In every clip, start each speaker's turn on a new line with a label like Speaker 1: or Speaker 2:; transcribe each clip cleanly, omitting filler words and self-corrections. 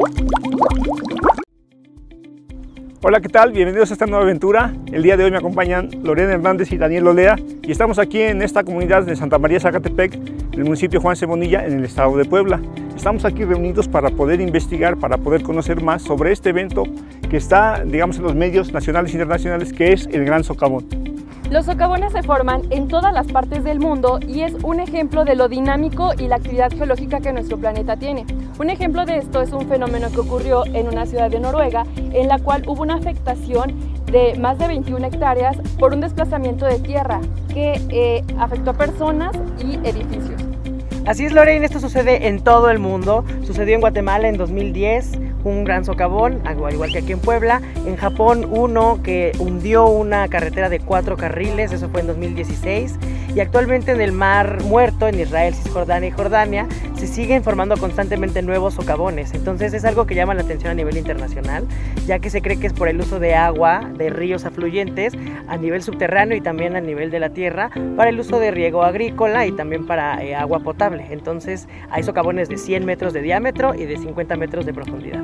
Speaker 1: Hola, ¿qué tal? Bienvenidos a esta nueva aventura. El día de hoy me acompañan Lorena Hernández y Daniel Olea y estamos aquí en esta comunidad de Santa María Zacatepec, en el municipio Juan C. Bonilla, en el estado de Puebla. Estamos aquí reunidos para poder investigar, para poder conocer más sobre este evento que está, digamos, en los medios nacionales e internacionales, que es el Gran Socavón.
Speaker 2: Los socavones se forman en todas las partes del mundo y es un ejemplo de lo dinámico y la actividad geológica que nuestro planeta tiene. Un ejemplo de esto es un fenómeno que ocurrió en una ciudad de Noruega, en la cual hubo una afectación de más de 21 hectáreas por un desplazamiento de tierra que afectó a personas y edificios.
Speaker 3: Así es, Lorena, esto sucede en todo el mundo. Sucedió en Guatemala en 2010, un gran socavón, al igual que aquí en Puebla. En Japón, uno que hundió una carretera de 4 carriles, eso fue en 2016. Y actualmente en el Mar Muerto, en Israel, Cisjordania y Jordania, se siguen formando constantemente nuevos socavones. Entonces es algo que llama la atención a nivel internacional, ya que se cree que es por el uso de agua, de ríos afluyentes, a nivel subterráneo y también a nivel de la tierra, para el uso de riego agrícola y también para agua potable. Entonces hay socavones de 100 metros de diámetro y de 50 metros de profundidad.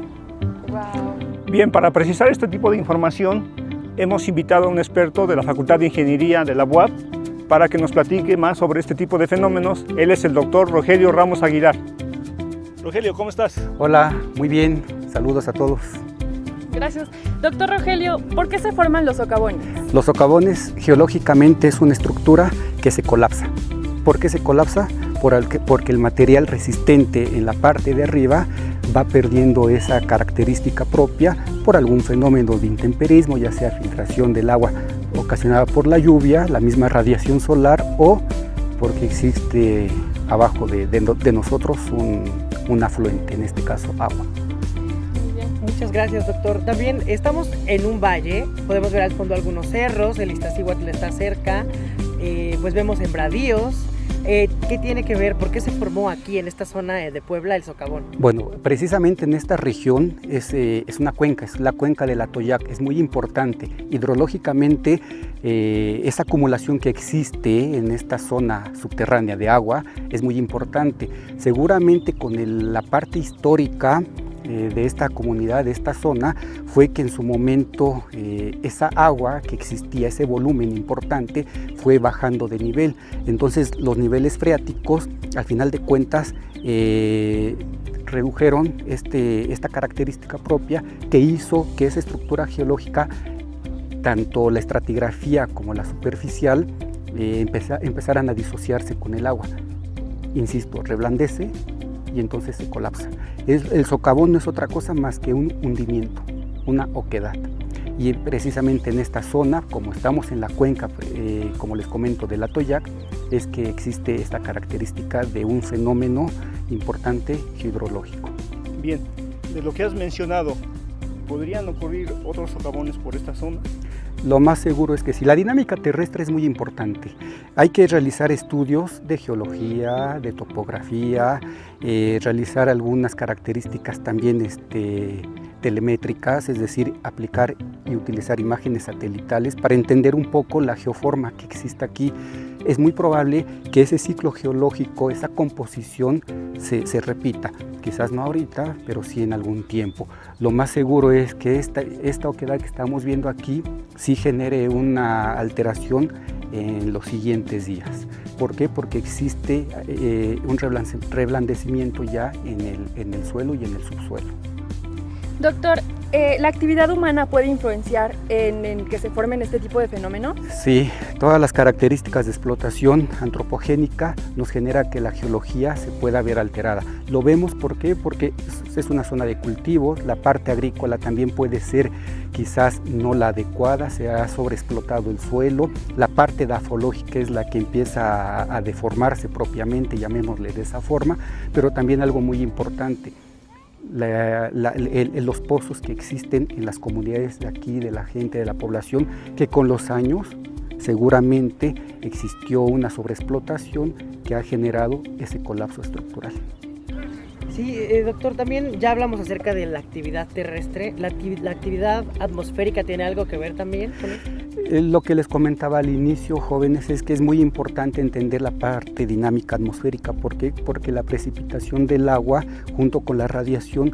Speaker 2: Wow.
Speaker 1: Bien, para precisar este tipo de información, hemos invitado a un experto de la Facultad de Ingeniería de la UAP para que nos platique más sobre este tipo de fenómenos. Él es el doctor Rogelio Ramos Aguilar. Rogelio, ¿cómo estás?
Speaker 4: Hola, muy bien. Saludos a todos.
Speaker 2: Gracias. Doctor Rogelio, ¿por qué se forman los socavones?
Speaker 4: Los socavones geológicamente es una estructura que se colapsa. ¿Por qué se colapsa? Porque el material resistente en la parte de arriba va perdiendo esa característica propia por algún fenómeno de intemperismo, ya sea filtración del agua ocasionada por la lluvia, la misma radiación solar o porque existe abajo de nosotros un afluente, en este caso agua.
Speaker 2: Muy bien.
Speaker 3: Muchas gracias, doctor. También estamos en un valle, podemos ver al fondo algunos cerros, el Iztaccíhuatl está cerca, pues vemos sembradíos. ¿Qué tiene que ver? ¿Por qué se formó aquí en esta zona de Puebla el socavón?
Speaker 4: Bueno, precisamente en esta región es una cuenca, es la cuenca del Atoyac, es muy importante. Hidrológicamente, esa acumulación que existe en esta zona subterránea de agua es muy importante. Seguramente con la parte histórica de esta comunidad, de esta zona, fue que en su momento esa agua que existía, ese volumen importante, fue bajando de nivel. Entonces los niveles freáticos, al final de cuentas, redujeron esta característica propia que hizo que esa estructura geológica, tanto la estratigrafía como la superficial, empezaran a disociarse con el agua. Insisto, reblandece y entonces se colapsa. El socavón no es otra cosa más que un hundimiento, una oquedad. Y precisamente en esta zona, como estamos en la cuenca, como les comento, del Atoyac, es que existe esta característica de un fenómeno importante hidrológico.
Speaker 1: Bien, de lo que has mencionado, ¿podrían ocurrir otros socavones por esta zona?
Speaker 4: Lo más seguro es que sí. La dinámica terrestre es muy importante. Hay que realizar estudios de geología, de topografía, realizar algunas características también telemétricas, es decir, aplicar y utilizar imágenes satelitales para entender un poco la geoforma que existe aquí. Es muy probable que ese ciclo geológico, esa composición se repita, quizás no ahorita, pero sí en algún tiempo. Lo más seguro es que esta oquedad que estamos viendo aquí sí genere una alteración en los siguientes días. ¿Por qué? Porque existe un reblandecimiento ya en el suelo y en el subsuelo.
Speaker 2: Doctor, ¿la actividad humana puede influenciar en que se formen este tipo de fenómenos?
Speaker 4: Sí, todas las características de explotación antropogénica nos genera que la geología se pueda ver alterada. Lo vemos, ¿por qué? Porque es una zona de cultivo, la parte agrícola también puede ser quizás no la adecuada, se ha sobreexplotado el suelo, la parte dafológica es la que empieza a deformarse propiamente, llamémosle de esa forma, pero también algo muy importante, los pozos que existen en las comunidades de aquí, de la gente, de la población, que con los años seguramente existió una sobreexplotación que ha generado ese colapso estructural.
Speaker 3: Sí, doctor, también ya hablamos acerca de la actividad terrestre. ¿La actividad atmosférica tiene algo que ver también con esto?
Speaker 4: Lo que les comentaba al inicio, jóvenes, es que es muy importante entender la parte dinámica atmosférica. ¿Por qué? Porque la precipitación del agua junto con la radiación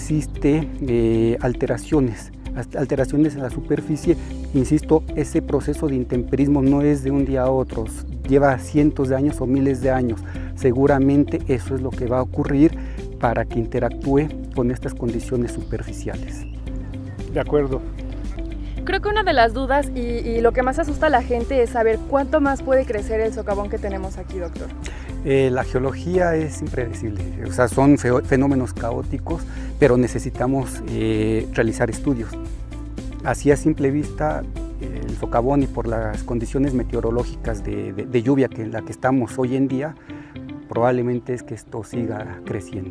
Speaker 4: existe alteraciones en la superficie. Insisto, ese proceso de intemperismo no es de un día a otro, lleva cientos de años o miles de años. Seguramente eso es lo que va a ocurrir para que interactúe con estas condiciones superficiales.
Speaker 1: De acuerdo.
Speaker 2: Creo que una de las dudas y lo que más asusta a la gente es saber cuánto más puede crecer el socavón que tenemos aquí, doctor.
Speaker 4: La geología es impredecible, o sea, son fenómenos caóticos, pero necesitamos realizar estudios. Así a simple vista, el socavón, y por las condiciones meteorológicas de lluvia en la que estamos hoy en día, probablemente es que esto siga creciendo.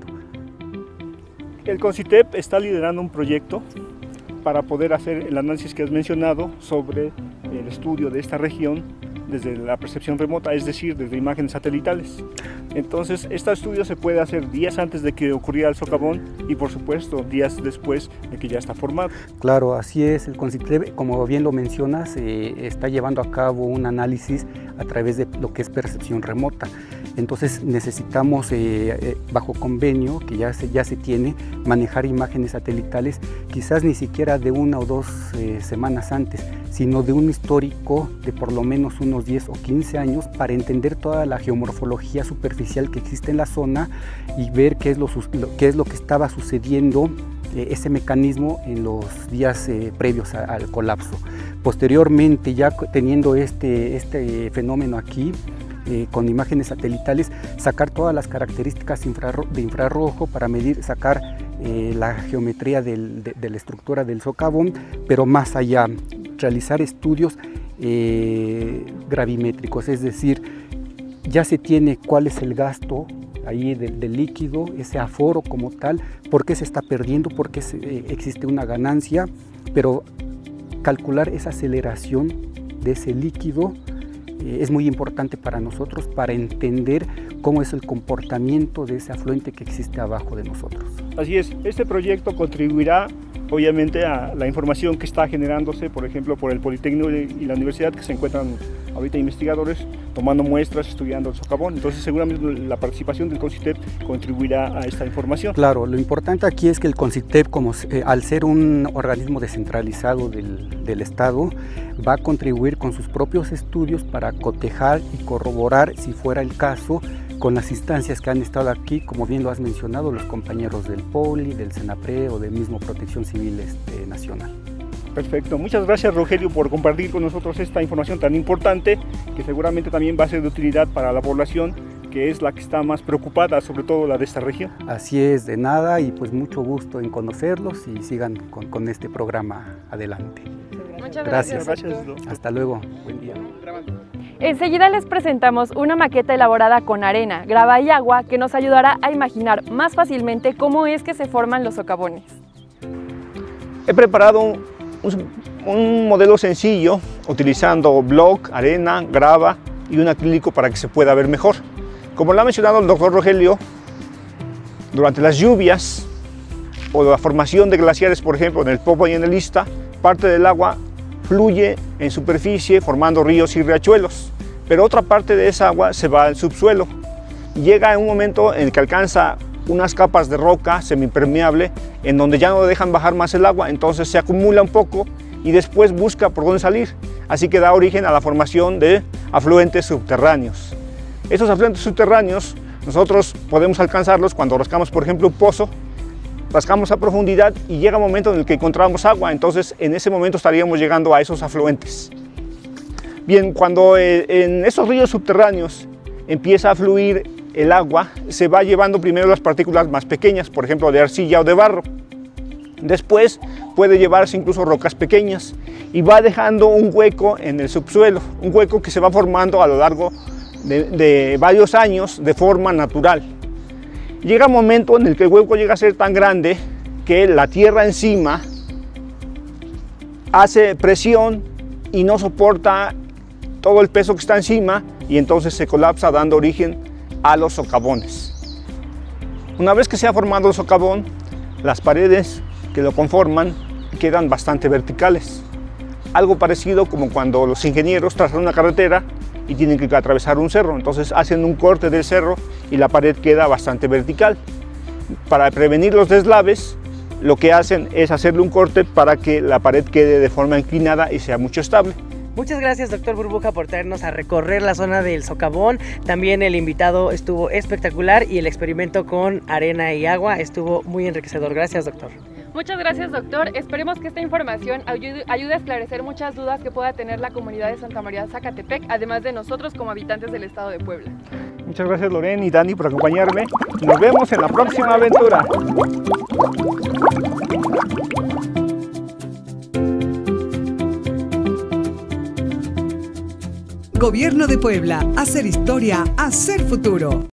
Speaker 1: El CONCITEP está liderando un proyecto para poder hacer el análisis que has mencionado sobre el estudio de esta región desde la percepción remota, es decir, desde imágenes satelitales. Entonces, este estudio se puede hacer días antes de que ocurriera el socavón y, por supuesto, días después de que ya está formado.
Speaker 4: Claro, así es. El CONCITEP, como bien lo mencionas, está llevando a cabo un análisis a través de lo que es percepción remota. Entonces necesitamos, bajo convenio, que ya se tiene, manejar imágenes satelitales, quizás ni siquiera de 1 o 2 semanas antes, sino de un histórico de por lo menos unos 10 o 15 años para entender toda la geomorfología superficial que existe en la zona y ver qué es lo que estaba sucediendo, ese mecanismo en los días previos al colapso. Posteriormente, ya teniendo este fenómeno aquí, con imágenes satelitales, sacar todas las características de infrarrojo para sacar la geometría de la estructura del socavón, pero más allá, realizar estudios gravimétricos, es decir, ya se tiene cuál es el gasto ahí del líquido, ese aforo como tal, por qué se está perdiendo, por qué existe una ganancia, pero calcular esa aceleración de ese líquido es muy importante para nosotros, para entender cómo es el comportamiento de ese afluente que existe abajo de nosotros.
Speaker 1: Así es, este proyecto contribuirá obviamente a la información que está generándose, por ejemplo, por el Politécnico y la universidad, que se encuentran ahorita investigadores tomando muestras, estudiando el socavón. Entonces seguramente la participación del CONCITEP contribuirá a esta información.
Speaker 4: Claro, lo importante aquí es que el CONCITEP, al ser un organismo descentralizado del Estado, va a contribuir con sus propios estudios para cotejar y corroborar, si fuera el caso, con las instancias que han estado aquí, como bien lo has mencionado, los compañeros del POLI, del CENAPRE o del mismo Protección Civil Nacional.
Speaker 1: Perfecto, muchas gracias, Rogelio, por compartir con nosotros esta información tan importante, que seguramente también va a ser de utilidad para la población, que es la que está más preocupada, sobre todo la de esta región.
Speaker 4: Así es, de nada, y pues mucho gusto en conocerlos y sigan con este programa adelante.
Speaker 2: Muchas gracias.
Speaker 4: Hasta luego, buen día.
Speaker 2: Enseguida les presentamos una maqueta elaborada con arena, grava y agua que nos ayudará a imaginar más fácilmente cómo es que se forman los socavones.
Speaker 1: He preparado un modelo sencillo utilizando bloc, arena, grava y un acrílico para que se pueda ver mejor. Como lo ha mencionado el doctor Rogelio, durante las lluvias o la formación de glaciares, por ejemplo, en el Popo y en el Ista, parte del agua fluye en superficie formando ríos y riachuelos, pero otra parte de esa agua se va al subsuelo. Llega en un momento en el que alcanza unas capas de roca semipermeable en donde ya no dejan bajar más el agua, entonces se acumula un poco y después busca por dónde salir, así que da origen a la formación de afluentes subterráneos. Estos afluentes subterráneos nosotros podemos alcanzarlos cuando rascamos, por ejemplo, un pozo, rascamos a profundidad y llega un momento en el que encontramos agua, entonces en ese momento estaríamos llegando a esos afluentes. Bien, cuando en esos ríos subterráneos empieza a fluir el agua, se va llevando primero las partículas más pequeñas, por ejemplo de arcilla o de barro. Después puede llevarse incluso rocas pequeñas y va dejando un hueco en el subsuelo, un hueco que se va formando a lo largo de varios años de forma natural. Llega un momento en el que el hueco llega a ser tan grande que la tierra encima hace presión y no soporta todo el peso que está encima y entonces se colapsa, dando origen a los socavones. Una vez que se ha formado el socavón, las paredes que lo conforman quedan bastante verticales. algo parecido como cuando los ingenieros trazan una carretera y tienen que atravesar un cerro, entonces hacen un corte del cerro y la pared queda bastante vertical. Para prevenir los deslaves, lo que hacen es hacerle un corte para que la pared quede de forma inclinada y sea mucho estable.
Speaker 3: Muchas gracias, doctor Burbuja, por traernos a recorrer la zona del socavón. También el invitado estuvo espectacular y el experimento con arena y agua estuvo muy enriquecedor. Gracias, doctor.
Speaker 2: Muchas gracias, doctor. Esperemos que esta información ayude a esclarecer muchas dudas que pueda tener la comunidad de Santa María Zacatepec, además de nosotros como habitantes del estado de Puebla.
Speaker 1: Muchas gracias, Lorena y Dani, por acompañarme. Nos vemos en la próxima aventura.
Speaker 5: Gobierno de Puebla, hacer historia, hacer futuro.